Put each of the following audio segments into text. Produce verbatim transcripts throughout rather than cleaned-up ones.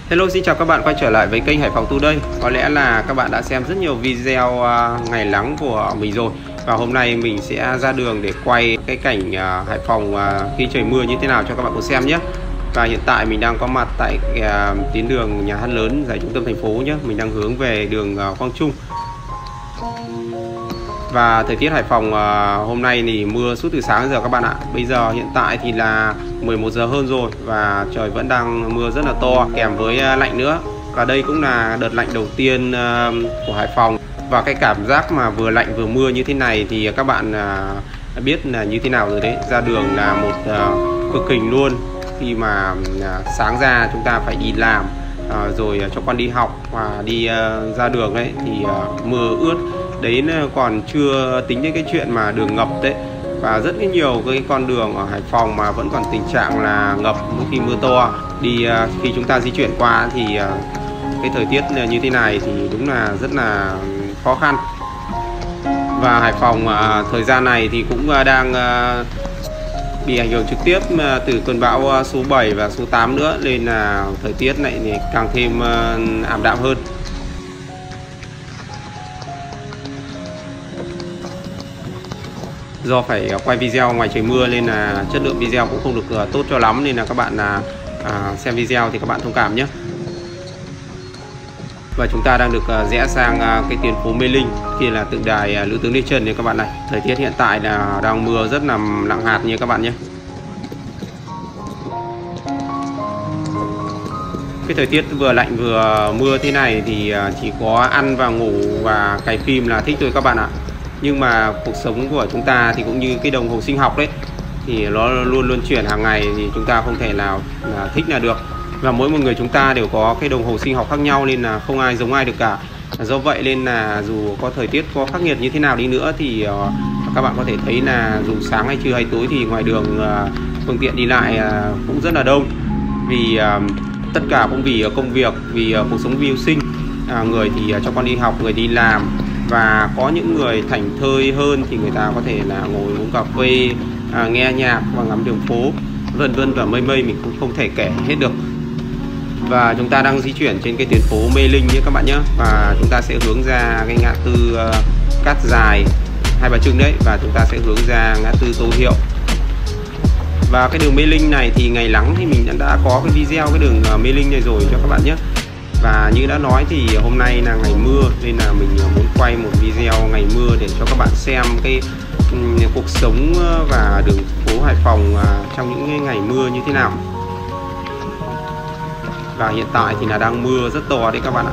Hello, xin chào các bạn quay trở lại với kênh Hải Phòng Today. Có lẽ là các bạn đã xem rất nhiều video ngày nắng của mình rồi. Và hôm nay mình sẽ ra đường để quay cái cảnh Hải Phòng khi trời mưa như thế nào cho các bạn cùng xem nhé. Và hiện tại mình đang có mặt tại tuyến đường nhà hát lớn giải trung tâm thành phố nhé. Mình đang hướng về đường Quang Trung. Và thời tiết Hải Phòng hôm nay thì mưa suốt từ sáng đến giờ các bạn ạ. Bây giờ hiện tại thì là mười một giờ hơn rồi và trời vẫn đang mưa rất là to kèm với lạnh nữa. Và đây cũng là đợt lạnh đầu tiên của Hải Phòng. Và cái cảm giác mà vừa lạnh vừa mưa như thế này thì các bạn biết là như thế nào rồi đấy. Ra đường là một cực hình luôn. Khi mà sáng ra chúng ta phải đi làm rồi cho con đi học và đi ra đường ấy thì mưa ướt. Đấy còn chưa tính đến cái chuyện mà đường ngập đấy. Và rất nhiều cái con đường ở Hải Phòng mà vẫn còn tình trạng là ngập khi mưa to. Đi khi chúng ta di chuyển qua thì cái thời tiết như thế này thì đúng là rất là khó khăn. Và Hải Phòng thời gian này thì cũng đang bị ảnh hưởng trực tiếp từ cơn bão số bảy và số tám nữa, nên là thời tiết này thì càng thêm ảm đạm hơn. Do phải quay video ngoài trời mưa nên là chất lượng video cũng không được tốt cho lắm, nên là các bạn là à, xem video thì các bạn thông cảm nhé. Và chúng ta đang được rẽ sang cái tuyến phố Mê Linh, kia là tượng đài Lữ tướng Lê Trân này các bạn này. Thời tiết hiện tại là đang mưa rất là nặng hạt như các bạn nhé. Cái thời tiết vừa lạnh vừa mưa thế này thì chỉ có ăn và ngủ và cày phim là thích thôi các bạn ạ. Nhưng mà cuộc sống của chúng ta thì cũng như cái đồng hồ sinh học đấy, thì nó luôn luôn chuyển hàng ngày, thì chúng ta không thể nào là thích là được. Và mỗi một người chúng ta đều có cái đồng hồ sinh học khác nhau, nên là không ai giống ai được cả. Do vậy nên là dù có thời tiết có khắc nghiệt như thế nào đi nữa thì uh, các bạn có thể thấy là dù sáng hay trưa hay tối thì ngoài đường uh, phương tiện đi lại uh, cũng rất là đông. Vì uh, tất cả cũng vì công việc, vì uh, cuộc sống mưu sinh. uh, Người thì uh, cho con đi học, người đi làm. Và có những người thảnh thơi hơn thì người ta có thể là ngồi uống cà phê, à, nghe nhạc và ngắm đường phố, vân vân và mây mây, mình cũng không thể kể hết được. Và chúng ta đang di chuyển trên cái tuyến phố Mê Linh nhé các bạn nhé. Và chúng ta sẽ hướng ra cái ngã tư uh, Cát Dài, Hai Bà Trưng đấy. Và chúng ta sẽ hướng ra ngã tư Tô Hiệu. Và cái đường Mê Linh này thì ngày nắng thì mình đã có cái video cái đường Mê Linh này rồi cho các bạn nhé. Và như đã nói thì hôm nay là ngày mưa, nên là mình muốn quay một video ngày mưa để cho các bạn xem cái um, cuộc sống và đường phố Hải Phòng uh, trong những ngày mưa như thế nào. Và hiện tại thì là đang mưa rất to đấy các bạn ạ.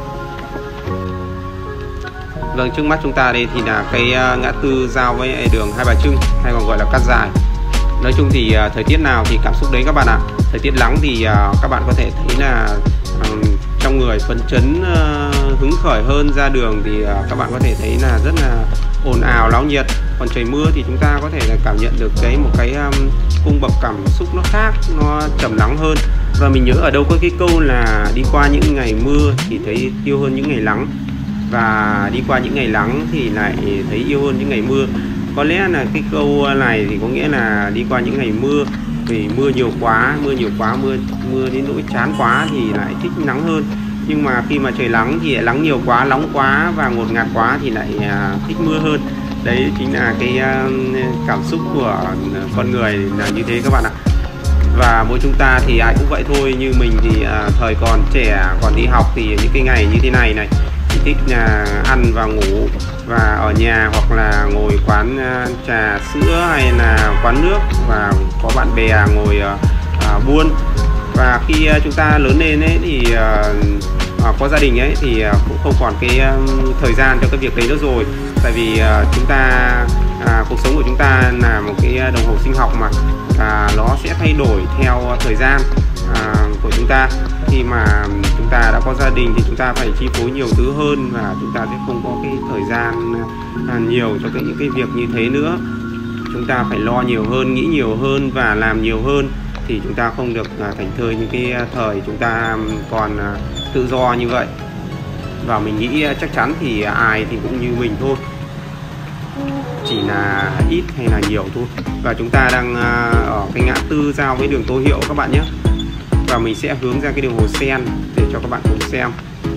Vâng, trước mắt chúng ta đây thì là cái uh, ngã tư giao với đường Hai Bà Trưng, hay còn gọi là Cát Dài. Nói chung thì uh, thời tiết nào thì cảm xúc đấy các bạn ạ. Thời tiết nắng thì uh, các bạn có thể thấy là um, trong người phấn chấn, uh, hứng khởi hơn. Ra đường thì uh, các bạn có thể thấy là rất là ồn ào náo nhiệt. Còn trời mưa thì chúng ta có thể là cảm nhận được cái một cái um, cung bậc cảm xúc nó khác, nó trầm lắng hơn. Và mình nhớ ở đâu có cái câu là đi qua những ngày mưa thì thấy yêu hơn những ngày nắng, và đi qua những ngày nắng thì lại thấy yêu hơn những ngày mưa. Có lẽ là cái câu này thì có nghĩa là đi qua những ngày mưa vì mưa nhiều quá, mưa nhiều quá, mưa mưa đến nỗi chán quá thì lại thích nắng hơn. Nhưng mà khi mà trời nắng thì nắng nhiều quá, nóng quá và ngột ngạt quá thì lại à, thích mưa hơn. Đấy chính là cái à, cảm xúc của con người là như thế các bạn ạ. Và mỗi chúng ta thì ai cũng vậy thôi. Như mình thì à, thời còn trẻ, còn đi học thì những cái ngày như thế này này thì thích là ăn và ngủ và ở nhà, hoặc là ngồi quán uh, trà sữa hay là quán nước và có bạn bè ngồi uh, uh, buôn. Và khi uh, chúng ta lớn lên ấy thì uh, uh, có gia đình ấy thì uh, cũng không còn cái um, thời gian cho cái việc đấy nữa rồi. Tại vì uh, chúng ta uh, cuộc sống của chúng ta là một cái đồng hồ sinh học mà uh, nó sẽ thay đổi theo thời gian uh, của chúng ta. Khi mà chúng ta đã có gia đình thì chúng ta phải chi phối nhiều thứ hơn, và chúng ta sẽ không có cái thời gian nhiều cho cái, những cái việc như thế nữa. Chúng ta phải lo nhiều hơn, nghĩ nhiều hơn và làm nhiều hơn, thì chúng ta không được thảnh thơi những cái thời chúng ta còn tự do như vậy. Và mình nghĩ chắc chắn thì ai thì cũng như mình thôi, chỉ là ít hay là nhiều thôi. Và chúng ta đang ở cái ngã tư giao với đường Tô Hiệu các bạn nhé. và mình sẽ hướng ra cái đường Hồ Sen để cho các bạn cùng xem.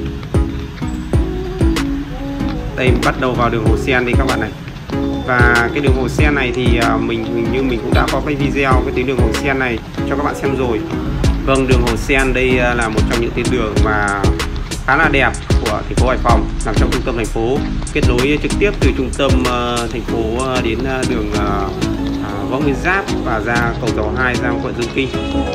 Đây bắt đầu vào đường Hồ Sen đi các bạn này. Và cái đường Hồ Sen này thì mình hình như mình cũng đã có cái video cái tuyến đường Hồ Sen này cho các bạn xem rồi. Vâng, đường Hồ Sen đây là một trong những tuyến đường mà khá là đẹp của thành phố Hải Phòng, nằm trong trung tâm thành phố, kết nối trực tiếp từ trung tâm uh, thành phố uh, đến uh, đường uh, uh, Võ Nguyên Giáp và ra cầu Tàu hai ra quận Dương Kinh.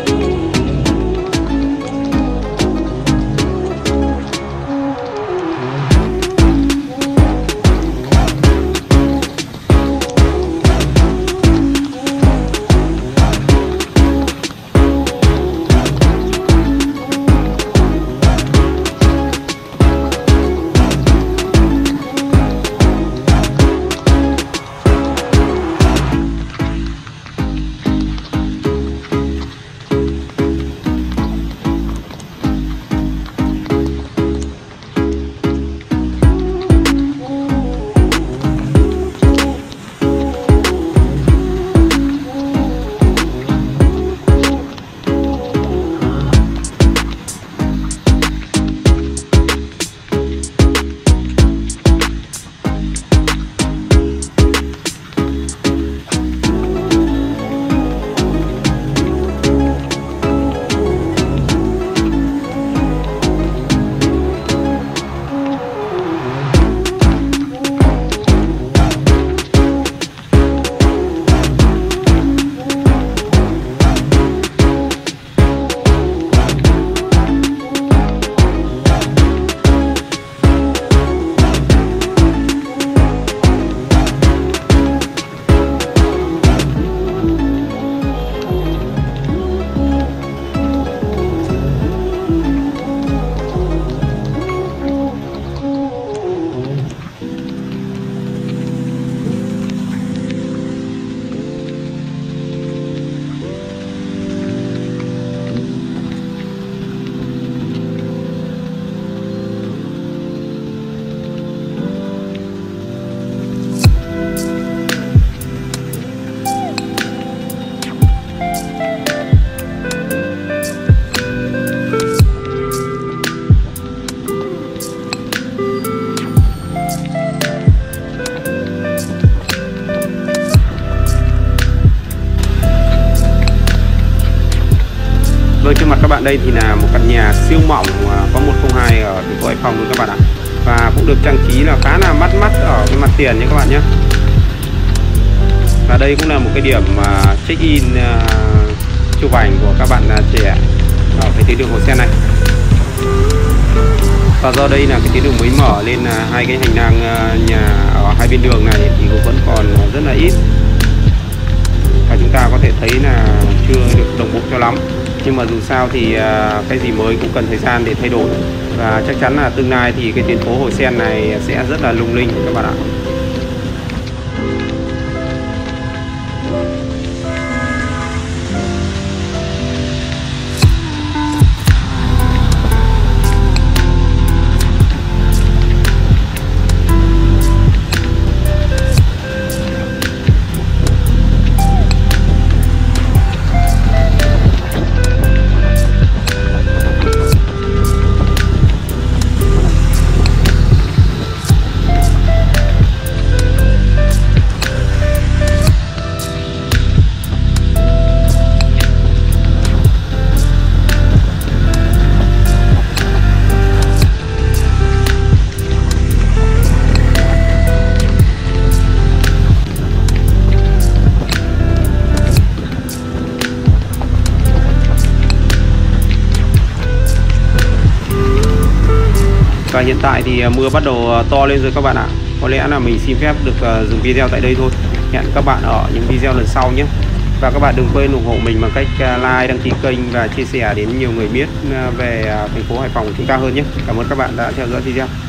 Vâng, trước mặt các bạn đây thì là một căn nhà siêu mỏng có một không hai ở thành phố Hải Phòng luôn các bạn ạ. Và cũng được trang trí là khá là bắt mắt ở cái mặt tiền nhé các bạn nhé. Và đây cũng là một cái điểm check in chụp ảnh của các bạn trẻ ở cái tuyến đường Hồ Sen này. Và do đây là cái tuyến đường mới mở nên là hai cái hành lang nhà ở hai bên đường này thì cũng vẫn còn rất là ít. Và chúng ta có thể thấy là chưa được đồng bộ cho lắm. Nhưng mà dù sao thì cái gì mới cũng cần thời gian để thay đổi. Và chắc chắn là tương lai thì cái tuyến phố Hồ Sen này sẽ rất là lung linh các bạn ạ. Và hiện tại thì mưa bắt đầu to lên rồi các bạn ạ. Có lẽ là mình xin phép được dừng video tại đây thôi. Hẹn các bạn ở những video lần sau nhé. Và các bạn đừng quên ủng hộ mình bằng cách like, đăng ký kênh và chia sẻ đến nhiều người biết về thành phố Hải Phòng của chúng ta hơn nhé. Cảm ơn các bạn đã theo dõi video.